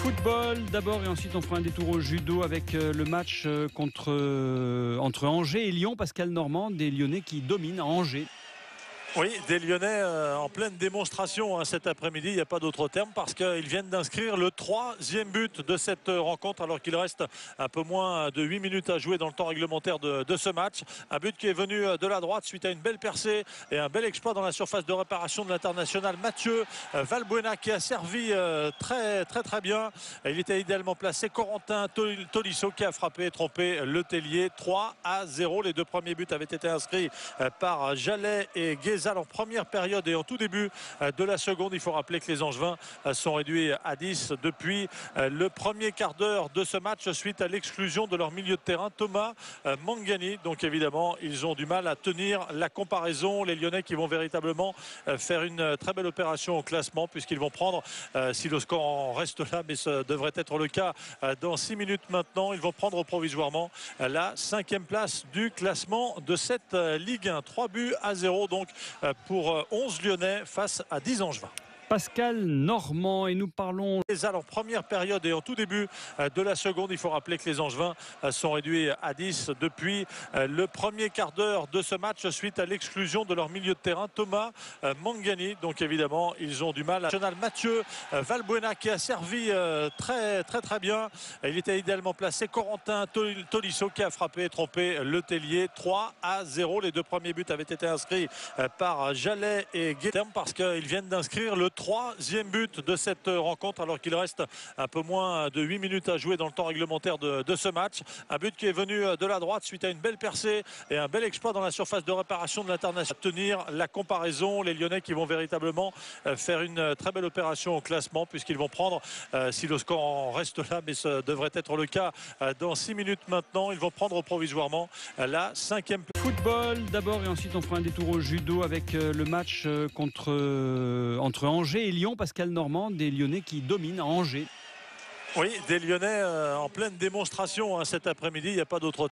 Football d'abord et ensuite on fera un détour au judo avec le match entre Angers et Lyon. Pascal Normand, des Lyonnais qui dominent à Angers. Oui, des Lyonnais en pleine démonstration cet après-midi, il n'y a pas d'autre terme, parce qu'ils viennent d'inscrire le 3e but de cette rencontre alors qu'il reste un peu moins de 8 minutes à jouer dans le temps réglementaire de ce match. Un but qui est venu de la droite suite à une belle percée et un bel exploit dans la surface de réparation de l'international Mathieu Valbuena, qui a servi très bien. Il était idéalement placé. Corentin Tolisso qui a frappé et trompé le Tellier. 3-0. Les deux premiers buts avaient été inscrits par Jallet et Guézal en première période et en tout début de la seconde. Il faut rappeler que les Angevins sont réduits à 10 depuis le premier quart d'heure de ce match suite à l'exclusion de leur milieu de terrain Thomas Mangani. Donc évidemment ils ont du mal à tenir la comparaison, les Lyonnais, qui vont véritablement faire une très belle opération au classement, puisqu'ils vont prendre, si le score en reste là, mais ce devrait être le cas dans 6 minutes maintenant, ils vont prendre provisoirement la 5e place du classement de cette Ligue 1. 3-0 donc pour 11 Lyonnais face à 10 Angevins. Pascal Normand, et nous parlons en première période et en tout début de la seconde. Il faut rappeler que les Angevins sont réduits à 10 depuis le premier quart d'heure de ce match suite à l'exclusion de leur milieu de terrain Thomas Mangani. Donc évidemment ils ont du mal à... Mathieu Valbuena qui a servi très bien. Il était idéalement placé. Corentin Tolisso qui a frappé et trompé le Tellier. 3-0. Les deux premiers buts avaient été inscrits par Jallet et Guézal, parce qu'ils viennent d'inscrire le 3e but de cette rencontre alors qu'il reste un peu moins de 8 minutes à jouer dans le temps réglementaire de ce match. Un but qui est venu de la droite suite à une belle percée et un bel exploit dans la surface de réparation de l'international. Tenir la comparaison, les Lyonnais, qui vont véritablement faire une très belle opération au classement, puisqu'ils vont prendre, si le score en reste là, mais ce devrait être le cas dans 6 minutes maintenant, ils vont prendre provisoirement la 5e place. Football d'abord et ensuite on fera un détour au judo avec le match entre Angers et Lyon. Pascal Normand, des Lyonnais qui dominent à Angers. Oui, des Lyonnais en pleine démonstration cet après-midi, il n'y a pas d'autre